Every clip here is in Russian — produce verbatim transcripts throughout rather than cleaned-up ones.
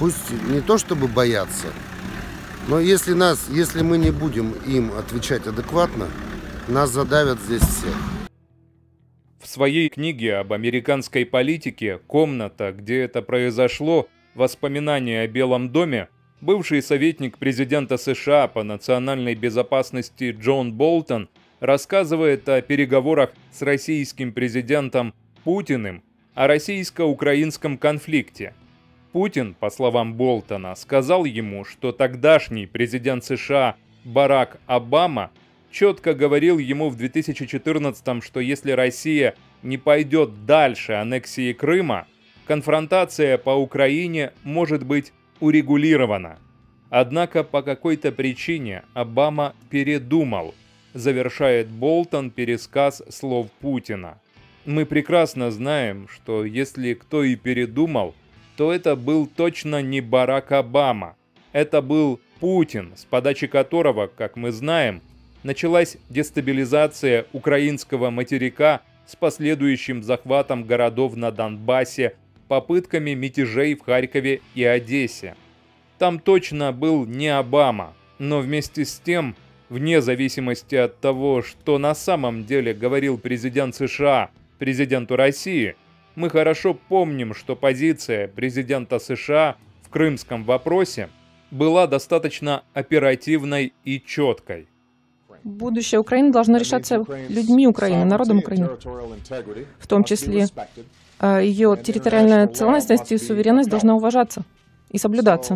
пусть не то чтобы боятся, но если, нас, если мы не будем им отвечать адекватно, нас задавят здесь всех. В своей книге об американской политике «Комната, где это произошло. Воспоминания о Белом доме» бывший советник президента США по национальной безопасности Джон Болтон рассказывает о переговорах с российским президентом Путиным о российско-украинском конфликте. Путин, по словам Болтона, сказал ему, что тогдашний президент США Барак Обама четко говорил ему в две тысячи четырнадцатом, что если Россия не пойдет дальше аннексии Крыма, конфронтация по Украине может быть урегулирована. Однако по какой-то причине Обама передумал, завершает Болтон пересказ слов Путина. Мы прекрасно знаем, что если кто и передумал, то это был точно не Барак Обама. Это был Путин, с подачи которого, как мы знаем, началась дестабилизация украинского материка с последующим захватом городов на Донбассе, попытками мятежей в Харькове и Одессе. Там точно был не Обама, но вместе с тем, вне зависимости от того, что на самом деле говорил президент США президенту России, мы хорошо помним, что позиция президента США в крымском вопросе была достаточно оперативной и четкой. Будущее Украины должно решаться людьми Украины, народом Украины, в том числе ее территориальная целостность и суверенность должна уважаться и соблюдаться.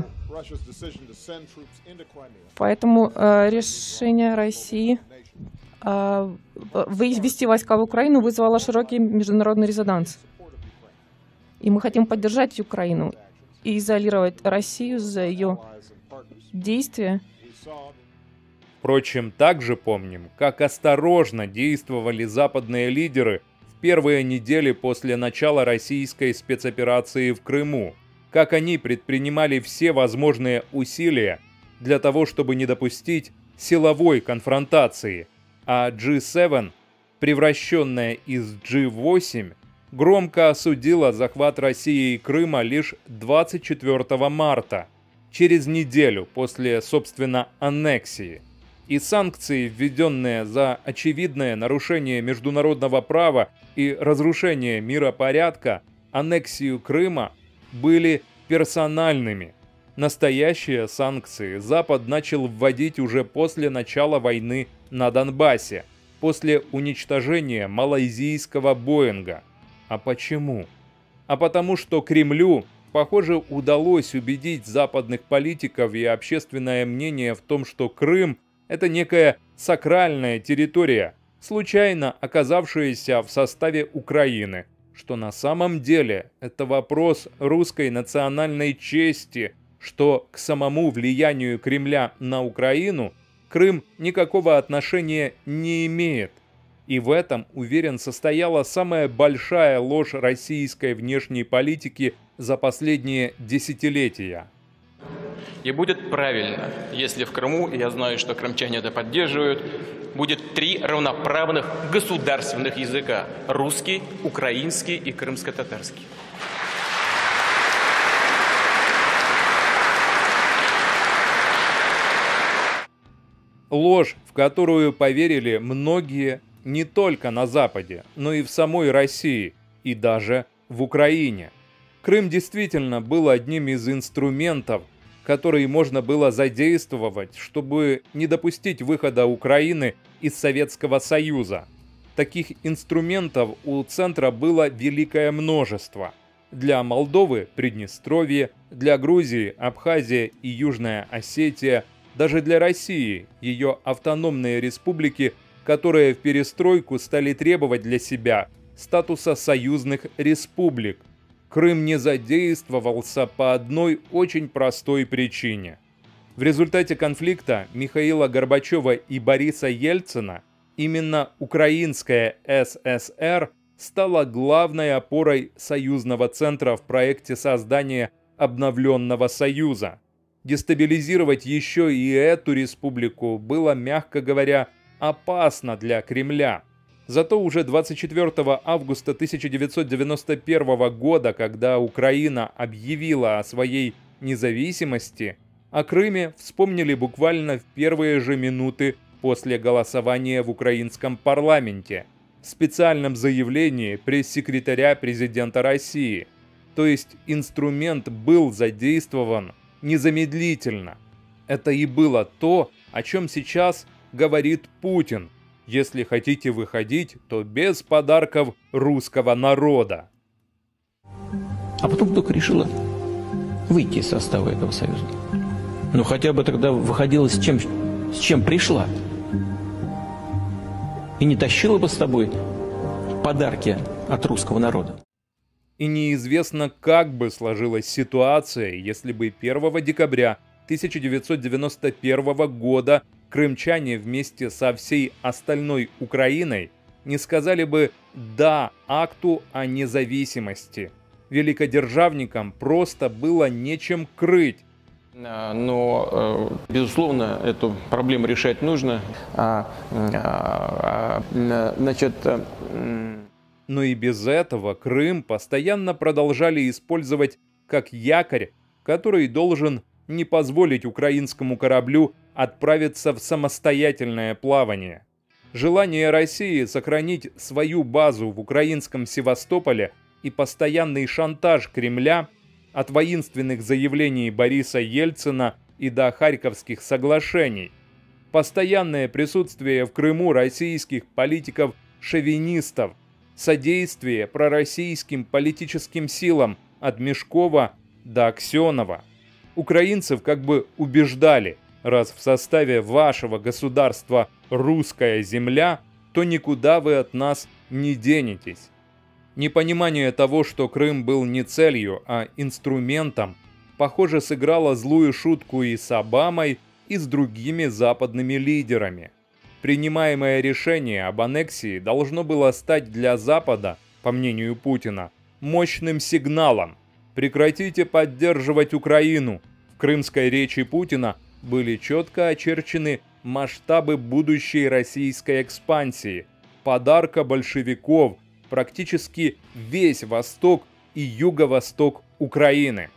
Поэтому э, решение России э, ввести войска в Украину вызвало широкий международный резонанс. И мы хотим поддержать Украину и изолировать Россию за ее действия. Впрочем, также помним, как осторожно действовали западные лидеры в первые недели после начала российской спецоперации в Крыму, как они предпринимали все возможные усилия для того, чтобы не допустить силовой конфронтации, а джи семь, превращенная из джи восемь, громко осудила захват России и Крыма лишь двадцать четвёртого марта, через неделю после, собственно, аннексии. И санкции, введенные за очевидное нарушение международного права и разрушение миропорядка, аннексию Крыма, были персональными. Настоящие санкции Запад начал вводить уже после начала войны на Донбассе, после уничтожения малайзийского Боинга. А почему? А потому что Кремлю, похоже, удалось убедить западных политиков и общественное мнение в том, что Крым – это некая сакральная территория, случайно оказавшаяся в составе Украины, что на самом деле это вопрос русской национальной чести, что к самому влиянию Кремля на Украину Крым никакого отношения не имеет. И в этом, уверен, состояла самая большая ложь российской внешней политики за последние десятилетия. И будет правильно, если в Крыму, и я знаю, что крымчане это поддерживают, будет три равноправных государственных языка – русский, украинский и крымско-татарский. Ложь, в которую поверили многие не только на Западе, но и в самой России, и даже в Украине. Крым действительно был одним из инструментов, которые можно было задействовать, чтобы не допустить выхода Украины из Советского Союза. Таких инструментов у Центра было великое множество. Для Молдовы – Приднестровье, для Грузии – Абхазия и Южная Осетия, даже для России – ее автономные республики, которые в перестройку стали требовать для себя статуса союзных республик. Крым не задействовался по одной очень простой причине. В результате конфликта Михаила Горбачева и Бориса Ельцина именно украинская эс эс эр стала главной опорой союзного центра в проекте создания обновленного союза. Дестабилизировать еще и эту республику было, мягко говоря, опасно для Кремля. Зато уже двадцать четвёртого августа тысяча девятьсот девяносто первого года, когда Украина объявила о своей независимости о Крыме вспомнили буквально в первые же минуты после голосования в украинском парламенте в специальном заявлении пресс-секретаря президента России. То есть инструмент был задействован незамедлительно. Это и было то, о чем сейчас говорит Путин. Если хотите выходить, то без подарков русского народа. А потом только решила выйти из состава этого союза. Ну хотя бы тогда выходила с чем, с чем пришла. И не тащила бы с тобой подарки от русского народа. И неизвестно, как бы сложилась ситуация, если бы первого декабря тысяча девятьсот девяносто первого года крымчане вместе со всей остальной Украиной не сказали бы «да» акту о независимости. Великодержавникам просто было нечем крыть. Но, безусловно, эту проблему решать нужно. Значит... Но и без этого Крым постоянно продолжали использовать как якорь, который должен не позволить украинскому кораблю отправиться в самостоятельное плавание. Желание России сохранить свою базу в украинском Севастополе и постоянный шантаж Кремля от воинственных заявлений Бориса Ельцина и до Харьковских соглашений, постоянное присутствие в Крыму российских политиков-шовинистов, содействие пророссийским политическим силам от Мешкова до Аксенова. Украинцев как бы убеждали, раз в составе вашего государства русская земля, то никуда вы от нас не денетесь. Непонимание того, что Крым был не целью, а инструментом, похоже, сыграло злую шутку и с Обамой, и с другими западными лидерами. Принимаемое решение об аннексии должно было стать для Запада, по мнению Путина, мощным сигналом. Прекратите поддерживать Украину. В крымской речи Путина были четко очерчены масштабы будущей российской экспансии, подарка большевиков, практически весь восток и юго-восток Украины.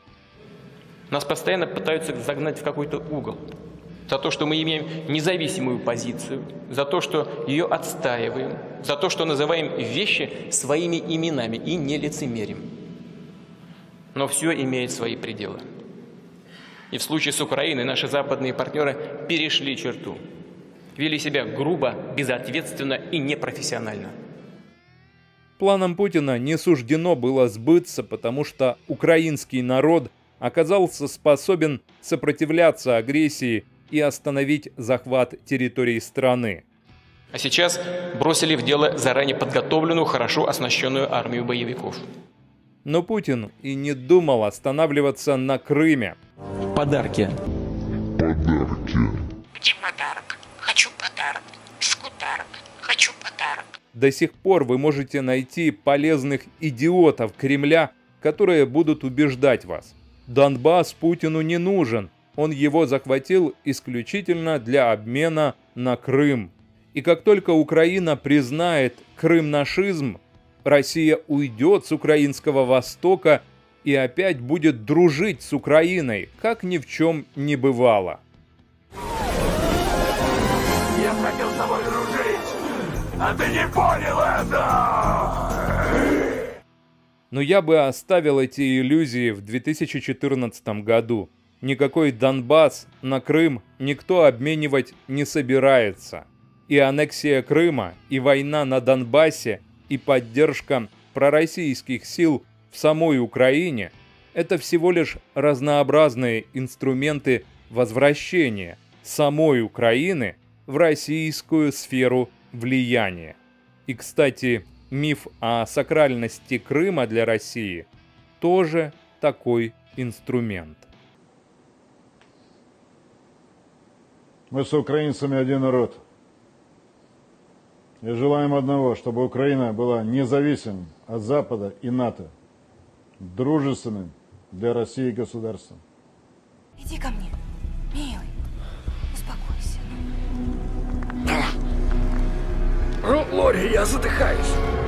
Нас постоянно пытаются загнать в какой-то угол. За то, что мы имеем независимую позицию, за то, что ее отстаиваем, за то, что называем вещи своими именами и не лицемерим. Но все имеет свои пределы. И в случае с Украиной наши западные партнеры перешли черту. Вели себя грубо, безответственно и непрофессионально. Планам Путина не суждено было сбыться, потому что украинский народ оказался способен сопротивляться агрессии и остановить захват территории страны. А сейчас бросили в дело заранее подготовленную, хорошо оснащенную армию боевиков. Но Путин и не думал останавливаться на Крыме. Подарки. Подарки. Где подарок? Хочу подарок. Скутарок. Хочу подарок. До сих пор вы можете найти полезных идиотов Кремля, которые будут убеждать вас. Донбасс Путину не нужен. Он его захватил исключительно для обмена на Крым. И как только Украина признает крымнашизм, Россия уйдет с украинского востока и опять будет дружить с Украиной, как ни в чем не бывало. Я хотел с тобой дружить, а ты не понял это! Но я бы оставил эти иллюзии в две тысячи четырнадцатом году. Никакой Донбасс на Крым никто обменивать не собирается. И аннексия Крыма, и война на Донбассе, и поддержка пророссийских сил в самой Украине – это всего лишь разнообразные инструменты возвращения самой Украины в российскую сферу влияния. И, кстати, миф о сакральности Крыма для России тоже такой инструмент. Мы с украинцами один народ. И желаем одного, чтобы Украина была независимой от Запада и НАТО, дружественным для России государством. Иди ко мне, милый, успокойся. Лори, я задыхаюсь.